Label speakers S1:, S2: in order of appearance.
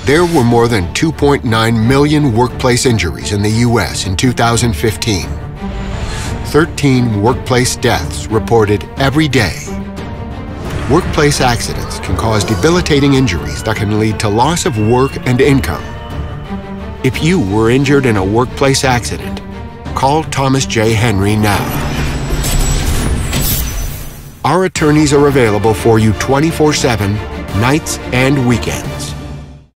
S1: There were more than 2.9 million workplace injuries in the U.S. in 2015. 13 workplace deaths reported every day. Workplace accidents can cause debilitating injuries that can lead to loss of work and income. If you were injured in a workplace accident, call Thomas J. Henry now. Our attorneys are available for you 24/7, nights and weekends.